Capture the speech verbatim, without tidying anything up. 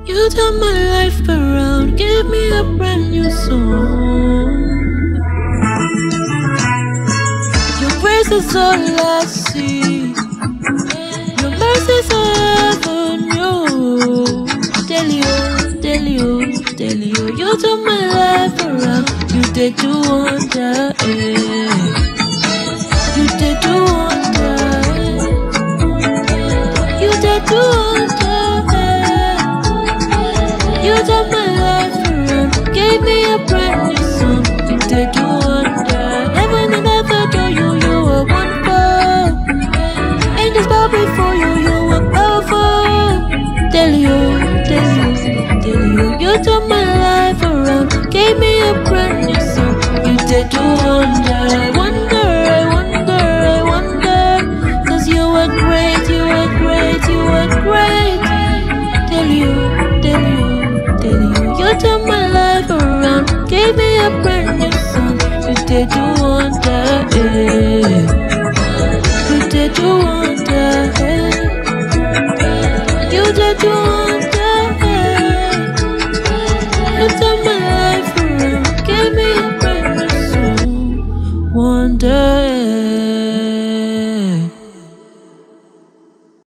You turn my life around, give me a brand new song. Your grace is all I see, your mercy's ever new. Tell you, tell you, tell you, you turn my life around. You did do wonder, eh. You did do wonder, eh. You did do wonder, eh. You turned my life around, gave me a brand new song. You did do wonder, heaven and earth adore you, you are wonderful. Angels bow before you, you are powerful. Tell you, tell you, tell you, you turned my life around, gave me a brand new song. You did do wonder, I wonder, I wonder, I wonder. Cause you are great, you are great, you are great. Tell you, tell you, tell you, you turned my life around, gave me a brand new song. You did do wonder, eh. You did do wonder, eh. You did do wonder, eh. You turned my life around, gave me a brand new song. Wonder.